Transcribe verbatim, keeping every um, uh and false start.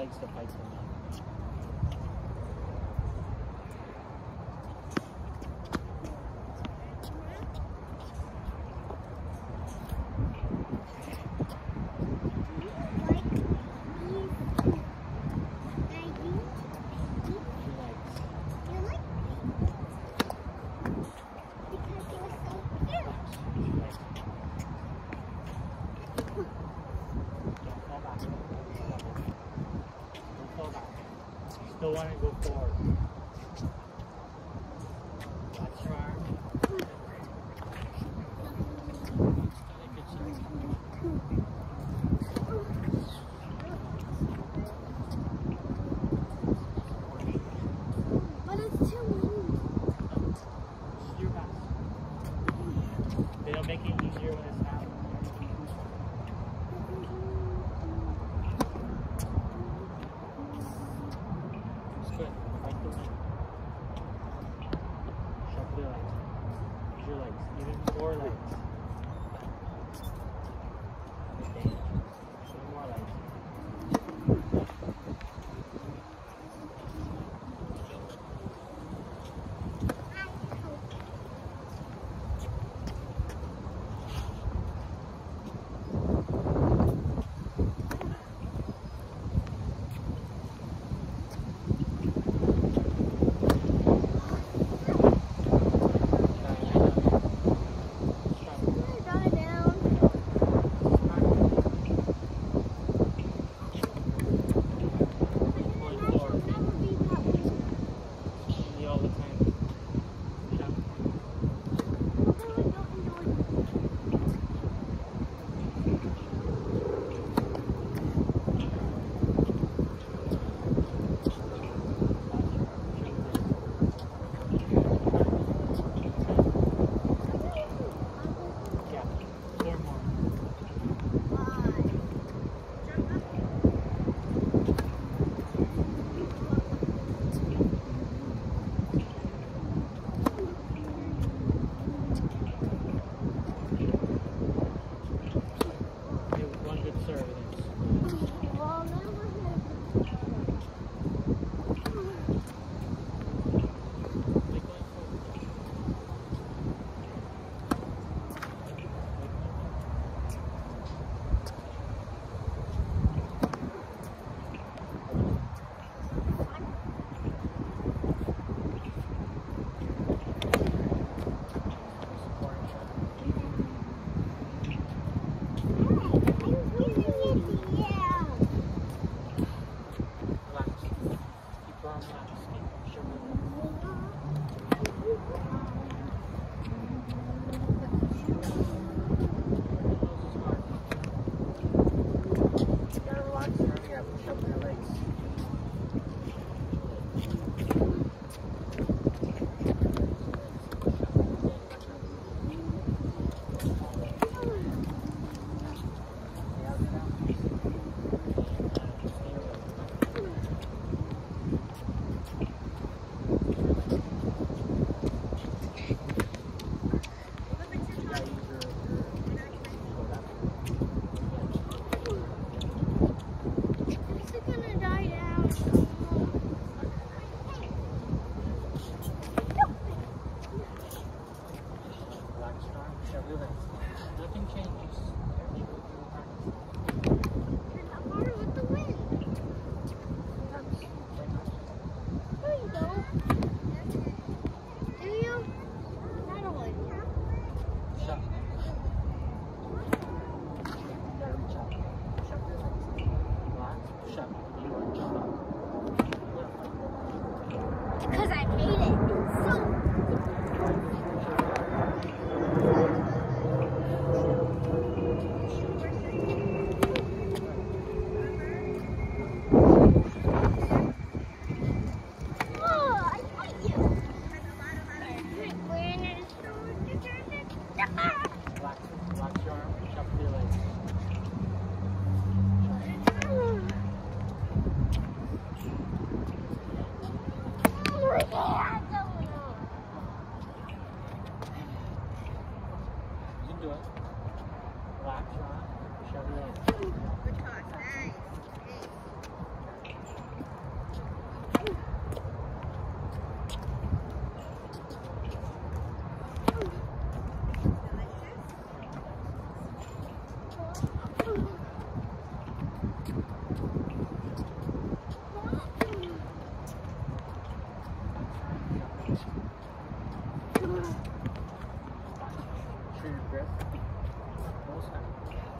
likes to fight so much. Still want to go forward. Watch your arm. But it's too windy. Just your best. They don't make it easier when it's happening. Good. Like the wind. Shuffle your legs. Use your legs. Even more legs. Okay. Even more legs. All the time. Yeah. Yeah. Four more. One good serve it is. Nothing changes. Everything will be harnessed. You're not hard with the wind. There you go. Do you? Not a one. Shut. You gotta reach out. Shut your legs. Relax. Shut. You are shut. Because I hate it. It's so. Relax. Relax your arm. Shuffle your legs. You can do it. Relax your arm. Shove your legs. Good talk. Nice. Almost done.